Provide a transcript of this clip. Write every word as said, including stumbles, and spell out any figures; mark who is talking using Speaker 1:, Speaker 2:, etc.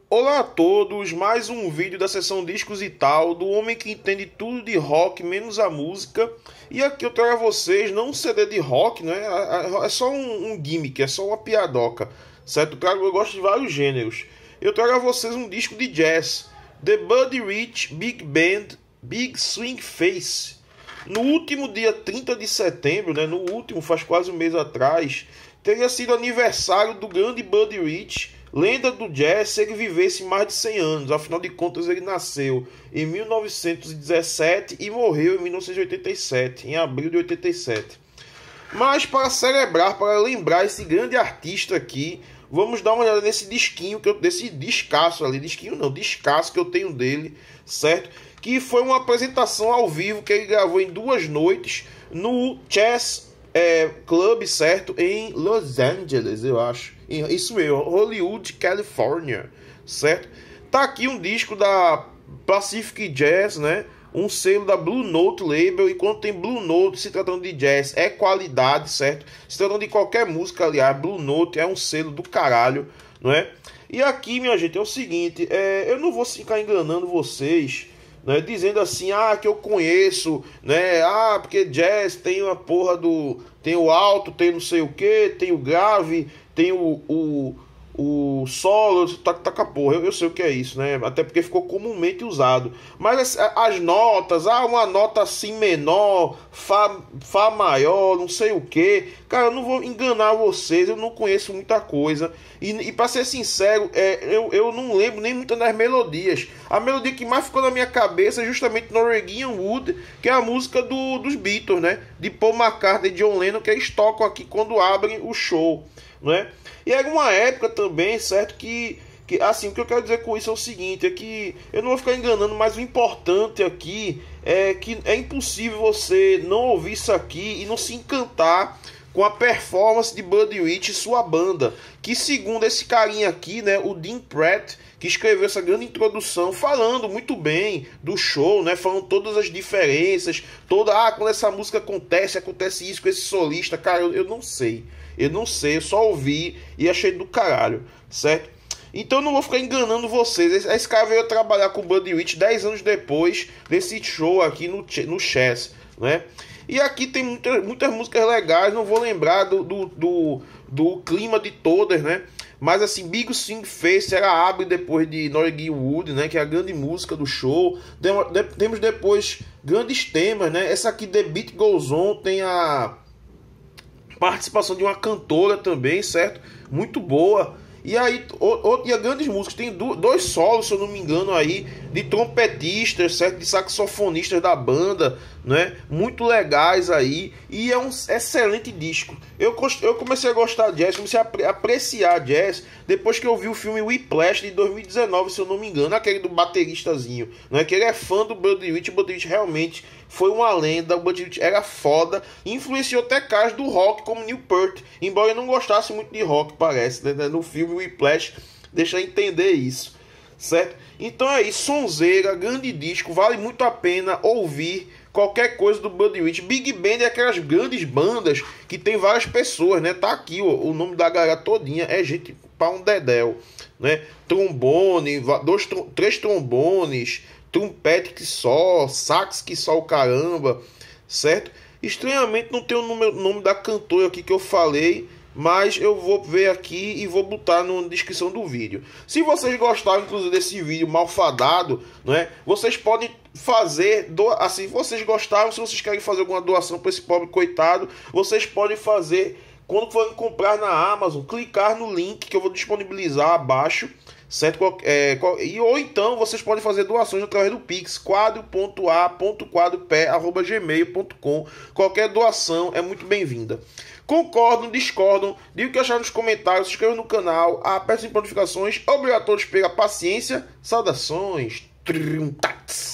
Speaker 1: Olá a todos, mais um vídeo da seção Discos e Tal, do homem que entende tudo de rock, menos a música. E aqui eu trago a vocês, não um C D de rock, né? É só um, um gimmick, é só uma piadoca, certo? Eu, trago, eu gosto de vários gêneros. Eu trago a vocês um disco de jazz, The Buddy Rich Big Band Big Swing Face. No último dia trinta de setembro, né? No último, faz quase um mês atrás, teria sido aniversário do grande Buddy Rich, lenda do jazz, se ele vivesse mais de cem anos. Afinal de contas, ele nasceu em mil novecentos e dezessete e morreu em mil novecentos e oitenta e sete, em abril de oitenta e sete. Mas para celebrar, para lembrar esse grande artista aqui, vamos dar uma olhada nesse disquinho, que eu, desse descasso ali, disquinho não, descasso que eu tenho dele, certo? Que foi uma apresentação ao vivo que ele gravou em duas noites no Chess é, Club, certo? Em Los Angeles, eu acho. Isso mesmo, Hollywood, Califórnia, certo? Tá aqui um disco da Pacific Jazz, né? Um selo da Blue Note Label. E quando tem Blue Note, se tratando de jazz, é qualidade, certo? Se tratando de qualquer música, aliás, Blue Note é um selo do caralho, não é? E aqui, minha gente, é o seguinte, é, eu não vou ficar enganando vocês, né, dizendo assim, ah, que eu conheço, né, ah, porque jazz tem uma porra do, tem o alto, tem não sei o que, tem o grave, tem o, o, o solo, taca, taca porra, eu, eu sei o que é isso, né, até porque ficou comumente usado, mas as, as notas, ah, uma nota assim menor, Fá, Fá maior, não sei o que, cara, eu não vou enganar vocês, eu não conheço muita coisa, e, e pra ser sincero, é, eu, eu não lembro nem muito das melodias. A melodia que mais ficou na minha cabeça é justamente Norwegian Wood, que é a música do, dos Beatles, né, de Paul McCartney e John Lennon, que eles tocam aqui quando abrem o show, né. E era uma época também, certo, que, que assim, o que eu quero dizer com isso é o seguinte, é que eu não vou ficar enganando, mas o importante aqui é que é impossível você não ouvir isso aqui e não se encantar com a performance de Buddy Rich e sua banda, que segundo esse carinha aqui, né, o Dean Pratt, que escreveu essa grande introdução, falando muito bem do show, né, falando todas as diferenças, toda, ah, quando essa música acontece, acontece isso com esse solista, cara, eu, eu não sei, eu não sei, eu só ouvi e achei do caralho, certo? Então eu não vou ficar enganando vocês, esse cara veio trabalhar com o Buddy Rich dez anos depois desse show aqui no, no Chess, né? E aqui tem muitas, muitas músicas legais, não vou lembrar do, do, do, do clima de todas, né? Mas assim, Big Swing Face era abre depois de Norwegian Wood, né? Que é a grande música do show. Temos depois grandes temas, né? Essa aqui, The Beat Goes On, tem a participação de uma cantora também, certo? Muito boa. E aí, o, o, e a grandes músicas, tem do, dois solos, se eu não me engano, aí, de trompetistas, certo? De saxofonistas da banda, né? Muito legais aí. E é um excelente disco. Eu, eu comecei a gostar de jazz, comecei a apreciar jazz depois que eu vi o filme Whiplash de dois mil e dezenove, se eu não me engano, aquele do bateristazinho, né? Que ele é fã do Buddy Rich. O Buddy Rich realmente foi uma lenda, o Buddy Rich era foda, influenciou até caras do rock como Neil Peart, embora eu não gostasse muito de rock, parece, né? No filme Whiplash deixa entender isso, certo? Então é isso, sonzeira, grande disco, vale muito a pena ouvir qualquer coisa do Buddy Rich. Big Band é aquelas grandes bandas que tem várias pessoas, né? Tá aqui ó, o nome da galera todinha, é gente pra um dedéu, né? Trombone, dois, três trombones, trompete que só, sax que só o caramba, certo? Estranhamente não tem o nome, nome da cantora aqui que eu falei, mas eu vou ver aqui e vou botar na descrição do vídeo. Se vocês gostaram, inclusive, desse vídeo malfadado, né, vocês podem fazer, do... assim, se vocês gostaram, se vocês querem fazer alguma doação para esse pobre coitado, vocês podem fazer, quando forem comprar na Amazon, clicar no link que eu vou disponibilizar abaixo, certo? É, e, ou então vocês podem fazer doações através do Pix, quadro ponto a ponto quadropé arroba gmail ponto com. Qualquer doação é muito bem-vinda. Concordam, discordam, digam o que acharam nos comentários, se inscrevam no canal, apertem as notificações. Obrigado a todos pela paciência. Saudações. Trim, tats.